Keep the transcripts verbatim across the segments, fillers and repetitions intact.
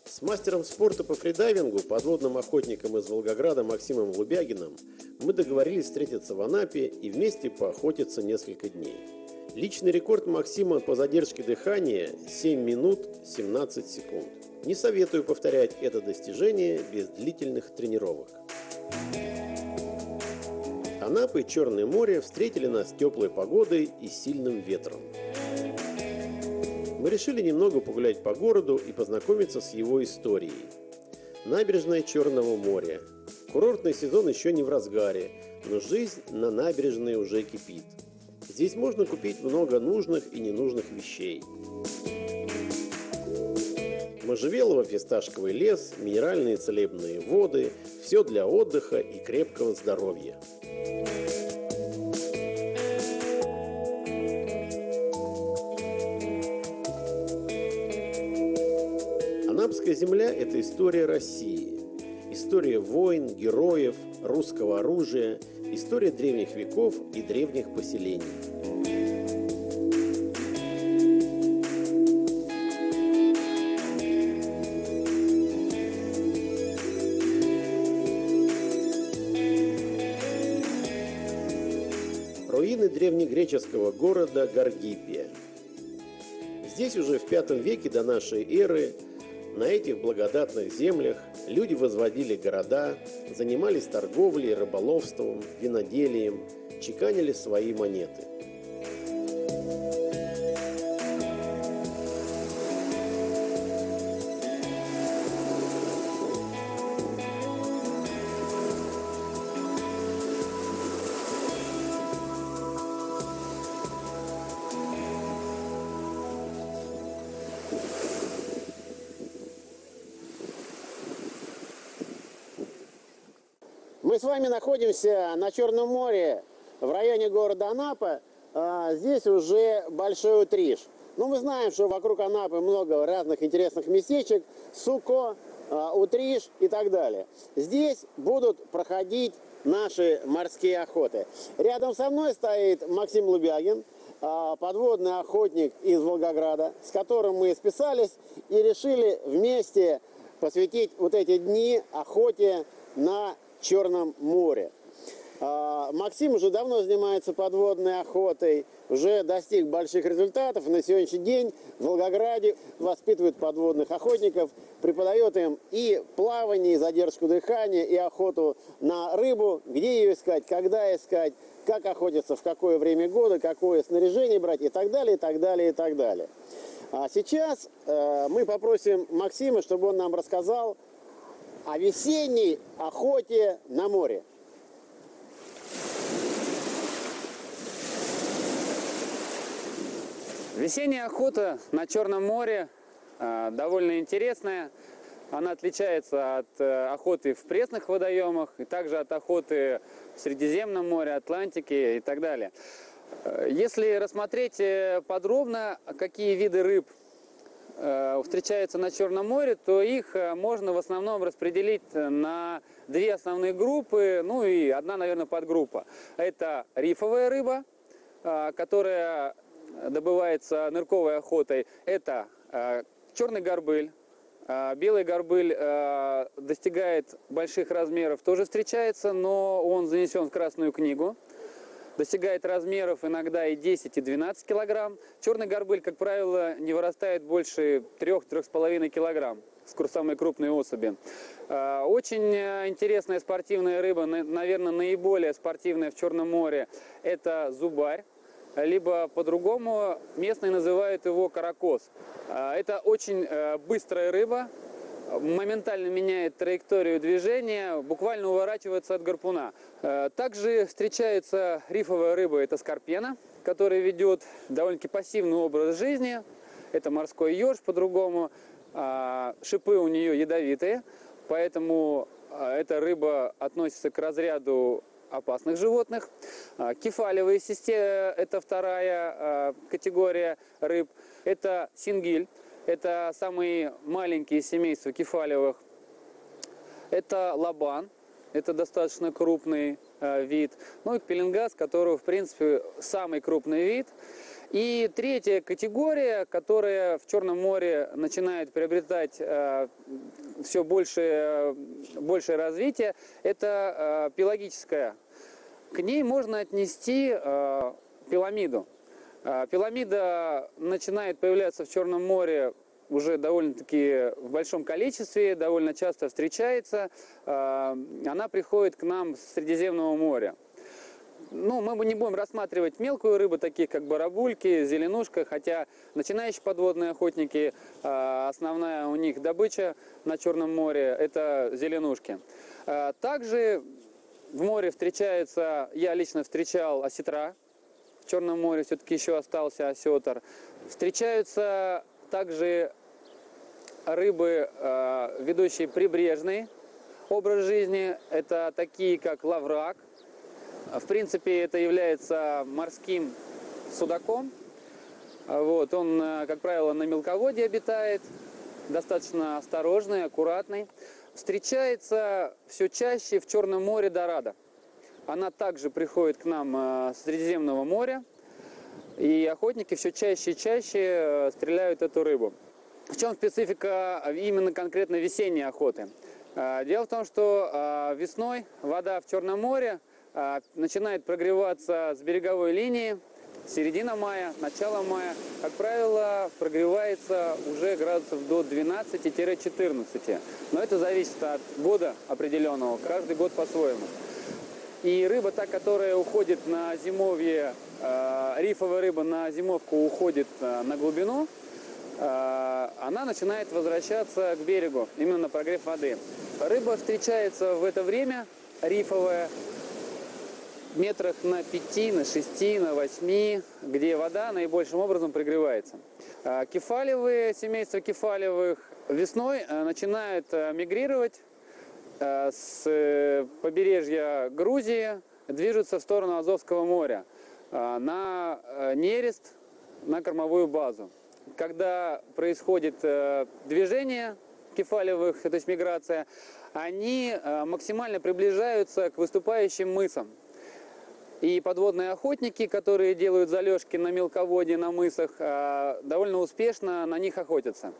С мастером спорта по фридайвингу, подводным охотником из Волгограда Максимом Лубягиным мы договорились встретиться в Анапе и вместе поохотиться несколько дней. Личный рекорд Максима по задержке дыхания – семь минут семнадцать секунд. Не советую повторять это достижение без длительных тренировок. Анапа и Черное море встретили нас теплой погодой и сильным ветром. Мы решили немного погулять по городу и познакомиться с его историей. Набережная Черного моря. Курортный сезон еще не в разгаре, но жизнь на набережной уже кипит. Здесь можно купить много нужных и ненужных вещей. Можжевелово-фисташковый лес, минеральные целебные воды – все для отдыха и крепкого здоровья. Анапская земля – это история России. История войн, героев, русского оружия, история древних веков и древних поселений. Руины древнегреческого города Гаргипия. Здесь уже в пятом веке до нашей эры на этих благодатных землях люди возводили города, занимались торговлей, рыболовством, виноделием, чеканили свои монеты. Мы с вами находимся на Черном море, в районе города Анапа. Здесь уже Большой Утриш. Ну, мы знаем, что вокруг Анапы много разных интересных местечек. Суко, Утриш и так далее. Здесь будут проходить наши морские охоты. Рядом со мной стоит Максим Лубягин, подводный охотник из Волгограда, с которым мы списались и решили вместе посвятить вот эти дни охоте на Черном море. Максим уже давно занимается подводной охотой, уже достиг больших результатов. На сегодняшний день в Волгограде воспитывает подводных охотников, преподает им и плавание, и задержку дыхания, и охоту на рыбу, где ее искать, когда искать, как охотиться, в какое время года, какое снаряжение брать и так далее, и так далее, и так далее. А сейчас э, мы попросим Максима, чтобы он нам рассказал о весенней охоте на море. Весенняя охота на Черном море э, довольно интересная. Она отличается от э, охоты в пресных водоемах и также от охоты в Средиземном море, Атлантике и так далее. Э, если рассмотреть подробно, какие виды рыб встречаются на Черном море, то их можно в основном распределить на две основные группы, ну и одна, наверное, подгруппа. Это рифовая рыба, которая добывается нырковой охотой. Это черный горбыль. Белый горбыль достигает больших размеров, тоже встречается, но он занесен в Красную книгу. Достигает размеров иногда и десять, и двенадцать килограмм. Черный горбыль, как правило, не вырастает больше трёх-трёх с половиной килограмм. Самые крупные особи. Очень интересная спортивная рыба, наверное, наиболее спортивная в Черном море, это зубарь. Либо по-другому местные называют его каракос. Это очень быстрая рыба, моментально меняет траекторию движения, буквально уворачивается от гарпуна. Также встречается рифовая рыба, это скорпена, которая ведет довольно-таки пассивный образ жизни. Это морской еж по-другому. Шипы у нее ядовитые, поэтому эта рыба относится к разряду опасных животных. Кефалевые системы – это вторая категория рыб. Это сингиль. Это самые маленькие семейства кефалевых. Это лабан. Это достаточно крупный э, вид. Ну и пеленгаз, которого, в принципе, самый крупный вид. И третья категория, которая в Черном море начинает приобретать э, все большее, большее развитие, это э, пелагическая. К ней можно отнести э, пиламиду. Э, пиламида начинает появляться в Черном море уже довольно-таки в большом количестве, довольно часто встречается. Э, она приходит к нам с Средиземного моря. Ну, мы не будем рассматривать мелкую рыбу, таких как барабульки, зеленушка, хотя начинающие подводные охотники, основная у них добыча на Черном море – это зеленушки. Также в море встречается, я лично встречал осетра, в Черном море все-таки еще остался осетр. Встречаются также рыбы, ведущие прибрежный образ жизни, это такие как лаврак. В принципе, это является морским судаком. Вот, он, как правило, на мелководье обитает, достаточно осторожный, аккуратный. Встречается все чаще в Черном море дорадо. Она также приходит к нам с Средиземного моря, и охотники все чаще и чаще стреляют эту рыбу. В чем специфика именно конкретно весенней охоты? Дело в том, что весной вода в Черном море начинает прогреваться с береговой линии, середина мая, начало мая, как правило, прогревается уже градусов до двенадцати-четырнадцати. Но это зависит от года определенного, каждый год по-своему. И рыба, та, которая уходит на зимовье, э, рифовая рыба на зимовку уходит э, на глубину, э, она начинает возвращаться к берегу, именно на прогрев воды. Рыба встречается в это время, рифовая, метрах на пяти, на шести, на восьми, где вода наибольшим образом прогревается. Кефалевые, семейство кефалевых весной начинают мигрировать с побережья Грузии, движутся в сторону Азовского моря на нерест, на кормовую базу. Когда происходит движение кефалевых, то есть миграция, они максимально приближаются к выступающим мысам. И подводные охотники, которые делают залежки на мелководье, на мысах, довольно успешно на них охотятся.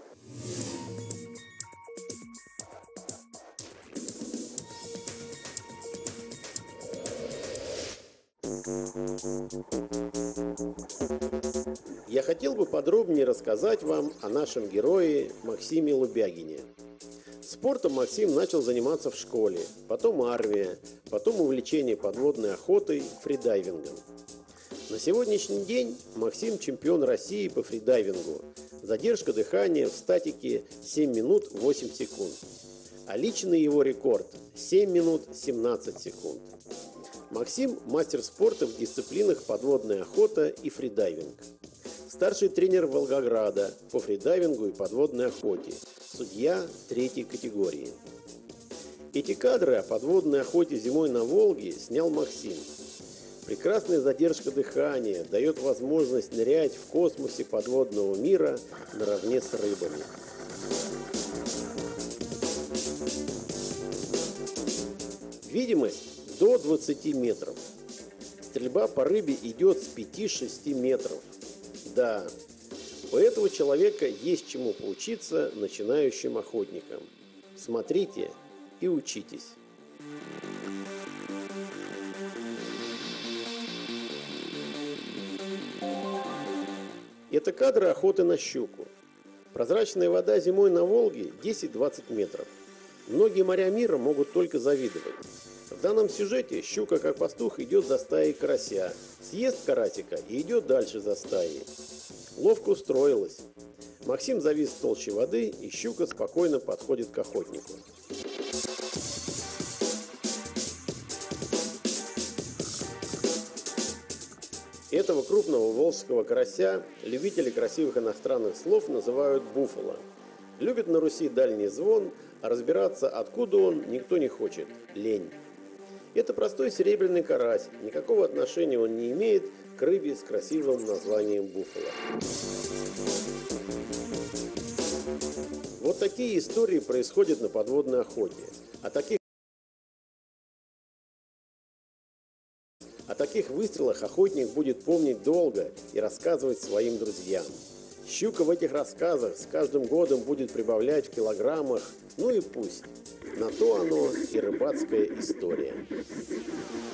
Я хотел бы подробнее рассказать вам о нашем герое Максиме Лубягине. Спортом Максим начал заниматься в школе, потом армия, потом увлечение подводной охотой, фридайвингом. На сегодняшний день Максим чемпион России по фридайвингу. Задержка дыхания в статике семь минут восемь секунд. А личный его рекорд – семь минут семнадцать секунд. Максим – мастер спорта в дисциплинах подводная охота и фридайвинг. Старший тренер Волгограда по фридайвингу и подводной охоте. Судья третьей категории. Эти кадры о подводной охоте зимой на Волге снял Максим. Прекрасная задержка дыхания дает возможность нырять в космосе подводного мира наравне с рыбами. Видимость до двадцати метров. Стрельба по рыбе идет с пяти-шести метров. Да, у этого человека есть чему поучиться начинающим охотникам. Смотрите и учитесь. Это кадры охоты на щуку. Прозрачная вода зимой на Волге десять-двадцать метров. Многие моря мира могут только завидовать. В данном сюжете щука, как пастух, идет за стаей карася, съест карасика и идет дальше за стаей. Ловко устроилась. Максим завис в толще воды, и щука спокойно подходит к охотнику. Этого крупного волжского карася любители красивых иностранных слов называют буфало. Любит на Руси дальний звон, а разбираться, откуда он, никто не хочет. Лень. Это простой серебряный карась, никакого отношения он не имеет к рыбе с красивым названием буфало. Вот такие истории происходят на подводной охоте. А таких О таких выстрелах охотник будет помнить долго и рассказывать своим друзьям. Щука в этих рассказах с каждым годом будет прибавлять в килограммах, ну и пусть. На то оно и рыбацкая история.